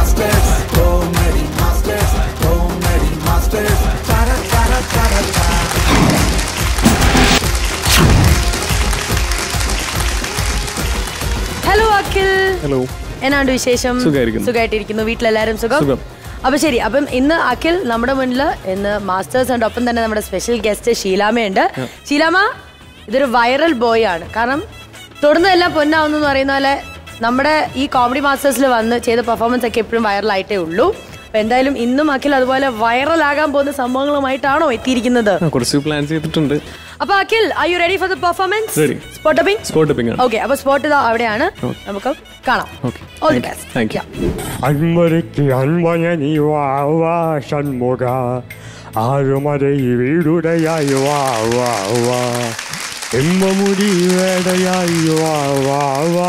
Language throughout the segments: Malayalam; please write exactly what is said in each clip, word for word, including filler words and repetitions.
masters, comedy masters, comedy masters. Chara chara chara chara. Hello Akhil. Hello. എന്നാണ്ട് വിശേഷം? സുഖമായിട്ടിരിക്കുന്നു. വീട്ടിലെല്ലാവരും സുഖം? അപ്പൊ ശരി, അപ്പം ഇന്ന് അഖിൽ നമ്മുടെ മുന്നിൽ ഇന്ന് മാസ്റ്റേഴ്സ് ഉണ്ട്. ഒപ്പം തന്നെ നമ്മുടെ സ്പെഷ്യൽ ഗസ്റ്റ് ഷീലാമയുണ്ട്. ഷീലാമ ഇതൊരു വൈറൽ ബോയ് ആണ്. കാരണം തുടർന്നെല്ലാം പൊന്നാവുന്നു എന്ന് പറയുന്ന പോലെ നമ്മുടെ ഈ കോമഡി മാസ്റ്റേഴ്സിൽ വന്ന് ചെയ്ത പെർഫോമൻസ് ഒക്കെ എപ്പോഴും വൈറലായിട്ടേ ഉള്ളൂ. അപ്പൊ എന്തായാലും ഇന്നും അഖിൽ അതുപോലെ വൈറലാകാൻ പോകുന്ന സംഭവങ്ങളുമായിട്ടാണോ എത്തിയിരിക്കുന്നത്? കുറച്ച് പ്ലാൻ ചെയ്തിട്ടുണ്ട്. അപ്പൊ Akhil, are you ready for the performance? Ready. Spot tapping? Spot tapping ആണ്. Okay, അപ്പോൾ സ്പോട്ട് ഇതാ അവിടെയാണ്. നമുക്ക് കാണാം. Okay. All the best. Thank you. അൻമരിക്ക് അൻവയനി വാ വാ ഷൺമുഖ ആരുമരൈ വീടുടയായി വാ വാ വാ എമ്മമുടി വേടയായി വാ വാ വാ.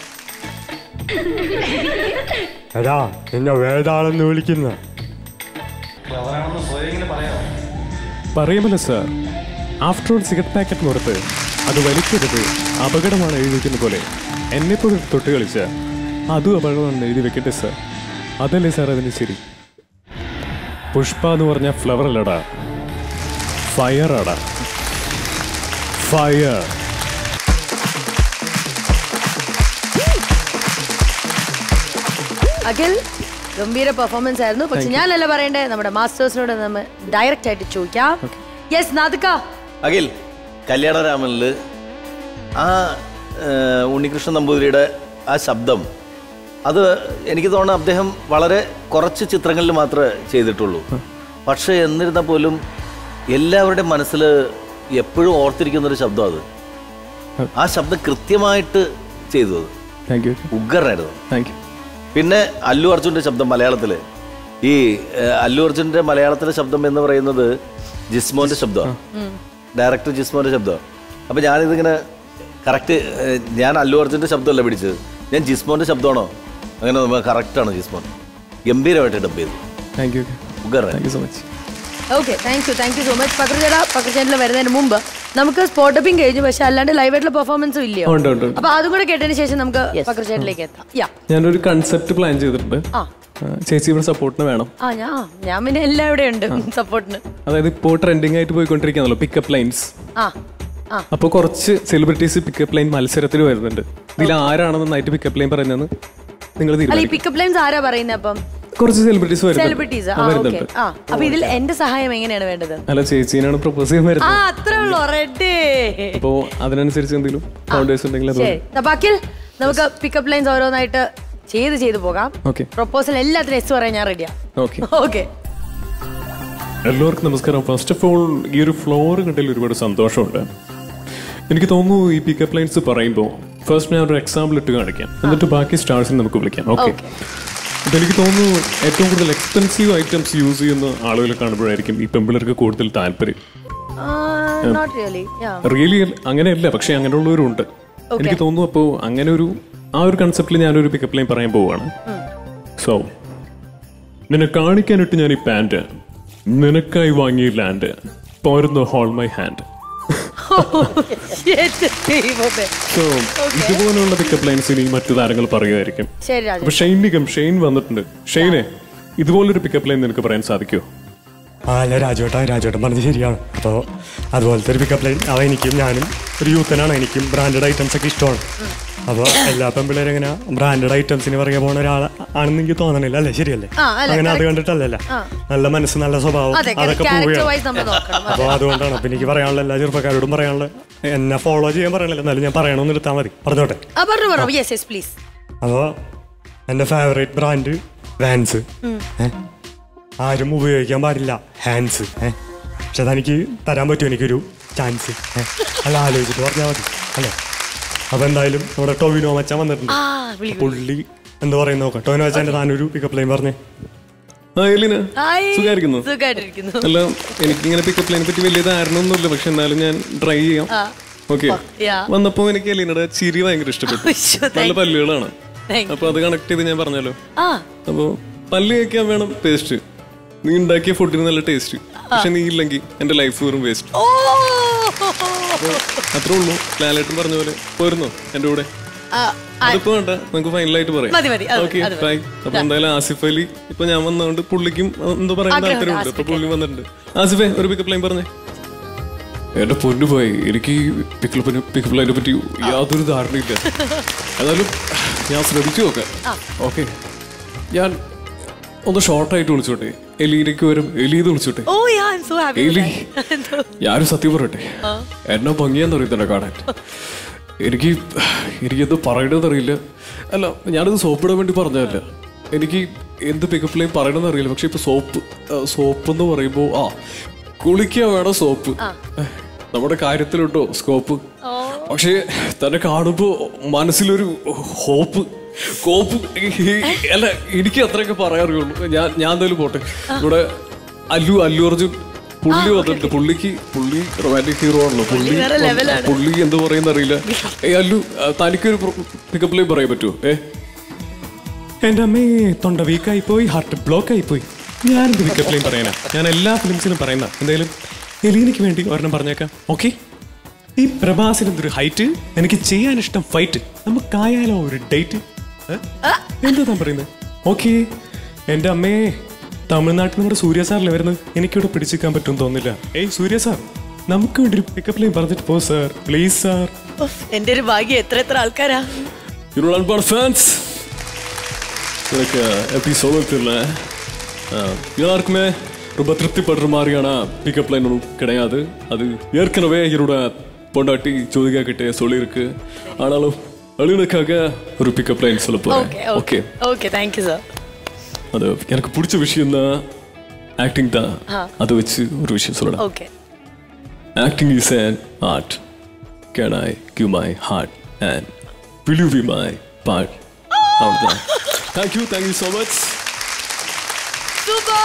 എടാ എന്നെ വേദാളെന്ന് വിളിക്കുന്ന പറയുമല്ലോ sir. After all cigarette packet മുറത്ത് അത് വലിക്കരുത്, അപകടമാണ് എഴുതി വെക്കുന്ന പോലെ എന്നെപ്പോൾ തൊട്ട് കളിച്ച അതും അപകടമാണെന്ന് എഴുതി വെക്കട്ടെ സാർ. അതല്ലേ സാർ അതിന് ശരി? പുഷ്പ എന്ന് പറഞ്ഞ ഫ്ലവർ അല്ലടാ, ഫയർ ആടാ, ഫയർ. അഖിൽ, ഗംഭീര പെർഫോമൻസ് ആയിരുന്നു. പക്ഷെ ഞാനല്ല പറയണ്ടേ, നമ്മുടെ മാസ്റ്റേഴ്സിനോട് നമ്മൾ ഡയറക്റ്റ് ആയിട്ട് ചോദിക്കാം. യെസ് നാദിക. അഖിൽ, കല്യാണരാമനിൽ ആ ഉണ്ണികൃഷ്ണൻ നമ്പൂതിരിയുടെ ആ ശബ്ദം, അത് എനിക്ക് തോന്നുന്നു അദ്ദേഹം വളരെ കുറച്ച് ചിത്രങ്ങളിൽ മാത്രമേ ചെയ്തിട്ടുള്ളൂ. പക്ഷേ എന്നിരുന്നാൽ പോലും എല്ലാവരുടെയും മനസ്സിൽ എപ്പോഴും ഓർത്തിരിക്കുന്നൊരു ശബ്ദം അത്. ആ ശബ്ദം കൃത്യമായിട്ട് ചെയ്തു. ഉഗ്രനായിരുന്നു. Thank you. പിന്നെ അല്ലു അർജുൻ്റെ ശബ്ദം മലയാളത്തിൽ, ഈ അല്ലു അർജുൻ്റെ മലയാളത്തിലെ ശബ്ദം എന്ന് പറയുന്നത് ജിസ്മോൻ്റെ ശബ്ദമാണ്, ഡയറക്ടർ ജിസ്മോൻ്റെ ശബ്ദമാണ്. അപ്പം ഞാനിതിങ്ങനെ കറക്റ്റ്, ഞാൻ അല്ലു അർജുൻ്റെ ശബ്ദമല്ല പിടിച്ചത്, ഞാൻ ജിസ്മോൻ്റെ ശബ്ദമാണോ അങ്ങനെ കറക്റ്റാണ്. ജിസ്മോൻ ഗംഭീരമായിട്ട് ഡബ് ചെയ്തു. Thank you. Thank you so much. Okay, thank you thank you so much. പക്രചേട്ടാ, പക്രചേട്ടനിൽ വരുന്നതിന് മുമ്പ് നമുക്ക് സ്പോട്ട് ടപ്പിംഗ് കഴിഞ്ഞു, പക്ഷെ അല്ലാണ്ട് ലൈവ് ആയിട്ടുള്ള പെർഫോമൻസും ഇല്ലയോ? അപ്പൊ അതും കൂടെ കേട്ടതിന് ശേഷം നമുക്ക് പക്രചേട്ടനിലേക്ക് എത്താം. ഞാനൊരു കൺസെപ്റ്റ് പ്ലാൻ ചെയ്തിട്ടുണ്ട്. ചേച്ചി ഇവിടെ സപ്പോർട്ടിന് വേണം. ആ ഞാൻ ഞാൻ പിന്നെ എല്ലാം ഇവിടെ ഉണ്ട് സപ്പോർട്ടിന്. അതായത് ഇപ്പോൾ ട്രെൻഡിങ് ആയിട്ട് പോയിക്കൊണ്ടിരിക്കുകയാണല്ലോ പിക്കപ്പ് ലൈൻസ്. അപ്പൊ കുറച്ച് സെലിബ്രിറ്റീസ് പിക്കപ്പ് ലൈൻ മത്സരത്തിൽ വരുന്നുണ്ട്. ഇതിൽ ആരാണ് നന്നായിട്ട് പിക്കപ്പ് ലൈൻ പറയുന്നത് നിങ്ങൾ പിക്കപ്പ് ലൈൻസ് ആരാ പറയുന്നത്? അപ്പം കുറച്ച് സെലിബ്രിറ്റീസ് സെലിബ്രിറ്റീസ് വരുന്നുണ്ട്. അപ്പൊ ഇതിൽ എന്റെ സഹായം എങ്ങനെയാണ് വേണ്ടത്? അല്ല, ചേച്ചിനാണ് പ്രപ്പോസ് ചെയ്യാൻ വരുന്നത്. അത്രേ ഉള്ളൂ. റെഡി. അപ്പോ അതിനനുസരിച്ച് എന്തെങ്കിലും ഫൗണ്ടേഷൻ ഉണ്ടെങ്കിൽ ബാക്കി നമുക്ക് പിക്കപ്പ് ലൈൻസ് ഓരോന്നായിട്ട് ചെയ്ത് ചെയ്ത് പോകാം. പ്രപ്പോസൽ എല്ലാത്തിനും എസ് പറയാൻ ഞാൻ റെഡിയാ. ഓക്കെ, എല്ലാവർക്കും നമസ്കാരം. ഫസ്റ്റ് ഓഫ് ഓൾ ഈ ഒരു ഫ്ലോർ കണ്ടതിൽ ഒരുപാട് സന്തോഷമുണ്ട്. എനിക്ക് തോന്നുന്നു ഈ പിക്കപ്പ് ലൈൻസ് പറയുമ്പോൾ ഫസ്റ്റ് ഞാൻ ഒരു എക്സാമ്പിൾ ഇട്ട് കാണിക്കാം, എന്നിട്ട് ബാക്കി സ്റ്റാർസിന് നമുക്ക് വിളിക്കാം. ഓക്കെ. അപ്പം എനിക്ക് തോന്നുന്നു ഏറ്റവും കൂടുതൽ എക്സ്പെൻസീവ് ഐറ്റംസ് യൂസ് ചെയ്യുന്ന ആളുകളെ കാണുമ്പോഴായിരിക്കും ഈ പെമ്പിളർക്ക് കൂടുതൽ താല്പര്യം. റിയലി അങ്ങനെയല്ല, പക്ഷെ അങ്ങനെയുള്ളവരും ഉണ്ട് എനിക്ക് തോന്നുന്നു. അപ്പോൾ അങ്ങനെ ഒരു ആ ഒരു കൺസെപ്റ്റിൽ ഞാനൊരു പിക്കപ്പ് ലൈൻ പറയാൻ പോവുകയാണ്. സോ, നിന്നെ കാണിക്കാനിട്ട് ഞാൻ ഈ പാൻറ് നിനക്കായി വാങ്ങിയ ലാൻഡ് പോരുന്നു ഹോൾ മൈ ഹാൻഡ്. സോ ഇതുപോലെയുള്ള പിക്കപ്പ് ലൈൻസ് ഇനി മറ്റു താരങ്ങൾ പറയുമായിരിക്കും. അപ്പൊ ഷെയ്നികം ഷെയ്ൻ വന്നിട്ടുണ്ട്. ഷെയ്നെ, ഇതുപോലൊരു പിക്കപ്പ് ലൈൻ നിനക്ക് പറയാൻ സാധിക്കുമോ? ആ അല്ല, രാജോട്ടാ രാജോട്ടൻ പറഞ്ഞത് ശരിയാണ്. അപ്പോൾ അതുപോലത്തെ ഒരു പിക്കപ്പ് ലൈൻ അവ എനിക്കും, ഞാനും ഒരു യൂത്തനാണ്, എനിക്കും ബ്രാൻഡഡ് ഐറ്റംസ് ഒക്കെ ഇഷ്ടമാണ്. അപ്പോൾ എല്ലാ പെൺപിള്ളേരും എങ്ങനെ ബ്രാൻഡഡ് ഐറ്റംസിന് പറയുക പോകുന്ന ഒരാൾ ആണെന്ന് എനിക്ക് തോന്നണില്ല. അല്ലേ? ശരിയല്ലേ? അങ്ങനെ അത് കണ്ടിട്ടല്ലല്ല, നല്ല മനസ്സ്, നല്ല സ്വഭാവം, അതൊക്കെ പോവുകയാണ്. അപ്പോൾ അതുകൊണ്ടാണ്. അപ്പം എനിക്ക് പറയാനുള്ള എല്ലാ ചെറുപ്പക്കാരോടും പറയാനുള്ള, എന്നെ ഫോളോ ചെയ്യാൻ പറയണില്ല, എന്നാലും ഞാൻ പറയണമെന്ന് എടുത്താൽ മതി. പറഞ്ഞോട്ടെ. അപ്പോൾ എൻ്റെ ഫേവറേറ്റ് ബ്രാൻഡ് വാൻസ്. ആരും ഉപയോഗിക്കാൻ പാടില്ല ഹാൻഡ്സ്. ഏഹ് പക്ഷെ അതെനിക്ക് തരാൻ പറ്റും, എനിക്കൊരു ചാൻസ്. അല്ല, ആലോചിച്ചിട്ട് പറഞ്ഞാൽ മതി അല്ലേ? അപ്പൊ എന്തായാലും നമ്മുടെ ടോവിനോ മച്ചാൻ വന്നിട്ടുണ്ട്. പുള്ളി എന്താ പറയുന്ന നോക്കാം. ടോവിനോ മച്ചാൻ്റെ താനൊരു പിക്കപ്പ് ലൈൻ പറഞ്ഞേ. അല്ല, എനിക്കിങ്ങനെ പിക്കപ്പ് ലൈനെ പറ്റി വലിയ ധാരണ ഒന്നുമില്ല, പക്ഷെ എന്നാലും ഞാൻ ട്രൈ ചെയ്യാം. ഓക്കെ. വന്നപ്പോ എനിക്ക് എലീനയുടെ ചിരി ഭയങ്കര ഇഷ്ടപ്പെട്ടു. നല്ല പല്ലുകളാണ്. അപ്പൊ അത് കണക്ട് ചെയ്ത് ഞാൻ പറഞ്ഞല്ലോ. അപ്പൊ പല്ല് കഴിക്കാൻ വേണം പേസ്റ്റ്. നീ ഉണ്ടാക്കിയ ഫുഡിന് നല്ല ടേസ്റ്റ്, പക്ഷെ നീ ഇല്ലെങ്കിൽ എന്റെ ലൈഫ് വെറും വേസ്റ്റ്. അത്രേ ഉള്ളൂ. ലാലേട്ടൻ പറഞ്ഞ പോലെ പോരുന്നോ എന്റെ കൂടെ? അതിപ്പോ വേണ്ട, നമുക്ക് ഫൈനലായിട്ട് പറയാം. Okay bye. അപ്പൊ എന്തായാലും ആസിഫ് അലി ഇപ്പൊ ഞാൻ വന്നതുകൊണ്ട് പുള്ളിക്കും എന്തോ പറയാൻ താല്പര്യമുണ്ട്. അപ്പൊ പുള്ളി വന്നിട്ടുണ്ട്. ആസിഫെ ഒരു പിക്കപ്പ് ലൈൻ പറഞ്ഞേ. എന്റെ പൊന്നു പോയി, എനിക്ക് പിക്കപ്പിനെ പിക്കപ്പ് ലൈനെ പറ്റി യാതൊരു ധാരണയില്ല. എന്നാലും ഞാൻ ശ്രമിച്ചു നോക്കാം. ഓക്കെ, ഞാൻ ഒന്ന് ഷോർട്ടായിട്ട് വിളിച്ചോട്ടെ. എലീനക്ക് വരും എലീന്ന് വിളിച്ചോട്ടെ. എലി, ഞാനും സത്യം പറയട്ടെ, എന്നെ ഭംഗിയാന്ന് അറിയത്തില്ല കാണാൻ. എനിക്ക് എനിക്കെന്ത് പറയണമെന്ന് അറിയില്ല. അല്ല, ഞാനത് സോപ്പിടാൻ വേണ്ടി പറഞ്ഞതല്ല. എനിക്ക് എന്ത് പിക്കപ്പ് ലൈൻ പറയണമെന്ന് അറിയില്ല. പക്ഷെ ഇപ്പൊ സോപ്പ് സോപ്പ് എന്ന് പറയുമ്പോ ആ കുളിക്കാൻ വേണം സോപ്പ്. നമ്മുടെ കാര്യത്തിലുണ്ടോ സ്കോപ്പ്? പക്ഷെ തന്നെ കാണുമ്പോ മനസ്സിലൊരു ഹോപ്പ് കോപ്പ്. അല്ല, എനിക്ക് അത്രയൊക്കെ പറയാറുള്ളൂ. ഞാൻ ഞാൻ എന്തായാലും പോട്ടെ. ഇവിടെ അല്ലു അല്ലു അർജുൻ പുള്ളി വന്നിട്ട് പുള്ളിക്ക് പുള്ളി റൊമാൻറ്റിക് ഹീറോ ആണല്ലോ. പുള്ളി പുള്ളി എന്ത് പറയുന്ന അറിയില്ല. ഏ അല്ലു, തനിക്കൊരു പിക്കപ്പ് ലൈൻ പറയാൻ പറ്റുമോ? ഏ എന്റെ അമ്മേ, തൊണ്ട വീക്കായി പോയി, ഹാർട്ട് ബ്ലോക്ക് ആയി പോയി. ഞാനെന്ത് പിക്കപ്പ് ലൈൻ പറയാനാ? ഞാൻ എല്ലാ ഫിലിംസിലും പറയുന്ന. എന്തായാലും എലീനയ്ക്ക് വേണ്ടി ഒരെണ്ണം പറഞ്ഞേക്കാം. ഓക്കെ, ഈ പ്രഭാസിന് എന്തൊരു ഹൈറ്റ്, എനിക്ക് ചെയ്യാൻ ഇഷ്ടം ഫൈറ്റ്, നമുക്കായാലോ ഒരു ഡേറ്റ്. എന്താ പറയുന്നത്? ഓക്കെ, എന്റെ അമ്മേ, തമിഴ്നാട്ടിൽ നമ്മുടെ സൂര്യ സാറിലെ വരുന്നത്. എനിക്കിവിടെ പിടിച്ചിരിക്കാൻ പറ്റും തോന്നില്ല. ഏയ് സൂര്യ സാർ, നമുക്ക് വേണ്ടി ഒരു പിക്കപ്പ് ലൈൻ പറഞ്ഞിട്ട് പോ സാർ, പ്ലീസ് സാർ. എന്റെ ഒരു ഭാഗ്യം, എത്ര എത്ര ആൾക്കാരാ ഫാൻസ് எப்படி சொல்ல தெரியல. எல்லாருக்குமே ரொம்ப திருப்திப்படுற மாதிரியான பிக்கப் லைன் ஒன்றும் கிடையாது. அது ஏற்கனவே என்னோட பொண்டாட்டி ஜோதிகா கிட்டே சொல்லியிருக்கு. ஆனாலும் அழுனுக்காக ஒரு பிக்கப் லைன் சொல்ல போறேன். Okay okay, thank you sir. அது எனக்கு பிடிச்ச விஷயம் தான் ஆக்டிங் தான். அதை வச்சு ஒரு விஷயம் சொல்லலாம். Okay, acting is an art. Can I give my heart and will you be my part? அவ்வளோதான். Thank you, thank you so much. Super.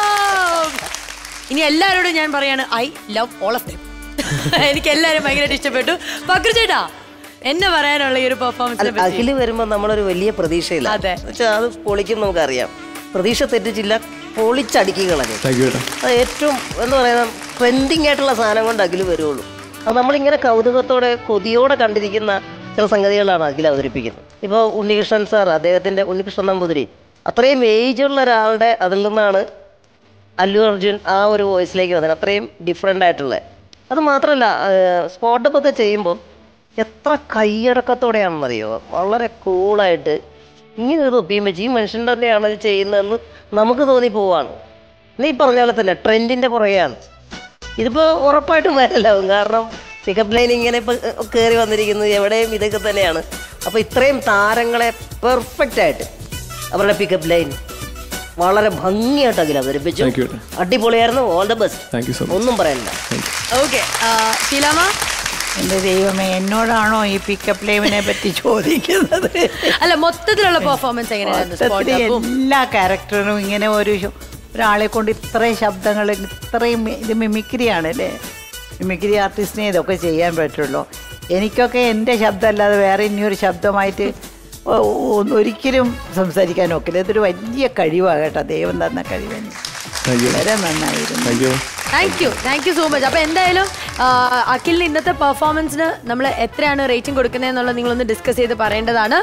ഇനി എല്ലാവരോടും ഞാൻ പറയാണ്, I love all of them. എനിക്ക് എല്ലാവരും ഭയങ്കരമായിട്ട് ഇഷ്ടപ്പെട്ടു. പക്രു ചേട്ടാ, എന്നെ പറയാനുള്ള ഈ ഒരു പെർഫോമൻസിനെ പറ്റി? അഖില് വരുമ്പോൾ നമ്മളൊരു വലിയ പ്രതീക്ഷയില്ല. അതെ, അത് പൊളിക്കും, നമുക്കറിയാം. പ്രതീക്ഷ തെറ്റിച്ചില്ല, പൊളിച്ചടുക്കികളൊക്കെ. അത് ഏറ്റവും എന്താ പറയുക, ട്രെൻഡിങ് ആയിട്ടുള്ള സാധനം കൊണ്ട് അഖില് വരുള്ളൂ. അത് നമ്മളിങ്ങനെ കൗതുകത്തോടെ കൊതിയോടെ കണ്ടിരിക്കുന്ന ചില സംഗതികളാണ് അഖിൽ അവതരിപ്പിക്കുന്നത്. ഇപ്പോൾ ഉണ്ണികൃഷ്ണൻ സാർ, അദ്ദേഹത്തിൻ്റെ ഉണ്ണികൃഷ്ണൻ നമ്പൂതിരി, അത്രയും ഏജുള്ള ഒരാളുടെ അതിൽ നിന്നാണ് അല്ലു അർജുൻ ആ ഒരു വോയിസിലേക്ക് വന്നത്. അത്രയും ഡിഫറെൻ്റ് ആയിട്ടുള്ള. അത് മാത്രമല്ല, സ്പോട്ടപ്പൊക്കെ ചെയ്യുമ്പോൾ എത്ര കൈയടക്കത്തോടെയാണെന്നറിയോ, വളരെ കൂളായിട്ട് ഇങ്ങനെ ഒരു തൊപ്പിയും വെച്ച് ഈ മനുഷ്യൻ തന്നെയാണ് ഇത് ചെയ്യുന്നതെന്ന് നമുക്ക് തോന്നിപ്പോവാണ്. നീ പറഞ്ഞ പോലെ തന്നെ ട്രെൻഡിൻ്റെ പുറകെയാണ്. ഇതിപ്പോൾ ഉറപ്പായിട്ടും വരലാവും. കാരണം പിക്കപ്പ് ലൈൻ ഇങ്ങനെ ഇപ്പോൾ കയറി വന്നിരിക്കുന്നത് എവിടെയും ഇതൊക്കെ തന്നെയാണ്. അപ്പോൾ ഇത്രയും താരങ്ങളെ പെർഫെക്റ്റ് ആയിട്ട് അവരുടെ പിക്കപ്പ് ലൈൻ വളരെ ഭംഗിയായിട്ട് അഖിൽ അവതരിപ്പിച്ചു. അടിപൊളിയായിരുന്നു. ഓൾ ദ ബെസ്റ്റ്, ഒന്നും പറയാനില്ല. ഓക്കെ, ശീലാമ. എന്റെ ദൈവമേ, എന്നോടാണോ ഈ പിക്കപ്പ് ലൈനിനെ പറ്റി ചോദിക്കുന്നത്? അല്ല, മൊത്തത്തിലുള്ള പെർഫോമൻസ് എങ്ങനെയായിരുന്നു? എല്ലാ ക്യാരക്ടറിനും ഇങ്ങനെ ഒരു ഒരാളെ കൊണ്ട് ഇത്രയും ശബ്ദങ്ങൾ, ഇത്രയും ഇത് മിമിക്രിയാണ് അല്ലേ? മിമിക്രി ആർട്ടിസ്റ്റിനെ ഇതൊക്കെ ചെയ്യാൻ പറ്റുള്ളൂ. എനിക്കൊക്കെ എൻ്റെ ശബ്ദമല്ലാതെ വേറെ ഇനിയൊരു ശബ്ദമായിട്ട് ഒരിക്കലും സംസാരിക്കാൻ നോക്കില്ല. ഇതൊരു വലിയ കഴിവാണ് കേട്ടോ, ദൈവം തന്ന കഴിവ്. വളരെ നന്നായിരുന്നു. Thank you, thank you so much. അപ്പോൾ എന്തായാലും അഖിലിന് ഇന്നത്തെ പെർഫോമൻസിന് നമ്മൾ എത്രയാണ് റേറ്റിംഗ് കൊടുക്കുന്നത് എന്നുള്ളത് നിങ്ങളൊന്ന് ഡിസ്കസ് ചെയ്ത് പറയേണ്ടതാണ്.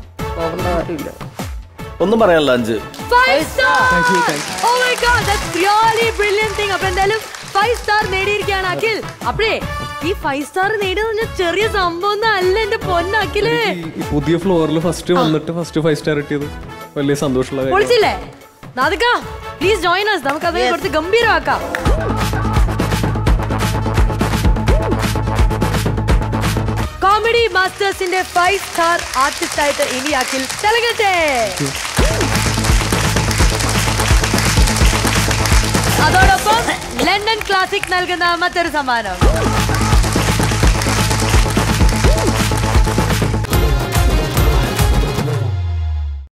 ഒന്നും പറയാനല്ല, അഞ്ച്. അപ്പൊ എന്തായാലും ഫൈവ് സ്റ്റാർ നേടിയിരിക്കുകയാണ് അഖിൽ. അപ്പഴേ ഈ ഫൈവ് സ്റ്റാർ നേടിയെന്ന് ചെറിയ സംഭവം ഒന്നും അല്ല എന്റെ പൊന്നഖില്. പുതിയ ഫ്ലോറിൽ ഫസ്റ്റ് വന്നിട്ട് ഫസ്റ്റ് ഫൈവ് സ്റ്റാർ കിട്ടിയത് വലിയ സന്തോഷമുള്ള കാര്യം. പൊളിച്ചില്ലേ? Nadika, please join us. നമുക്ക് അതിനെ കുറച്ച് ഗംഭീരമാക്കാം. കോമഡി മാസ്റ്റേഴ്സിന്റെ ഫൈവ് സ്റ്റാർ ആർട്ടിസ്റ്റ് ആയിട്ട് ഇനി അഖിൽ തിളങ്ങട്ടെ. അതോടൊപ്പം ലണ്ടൻ ക്ലാസിക് നൽകുന്ന മറ്റൊരു സമ്മാനം.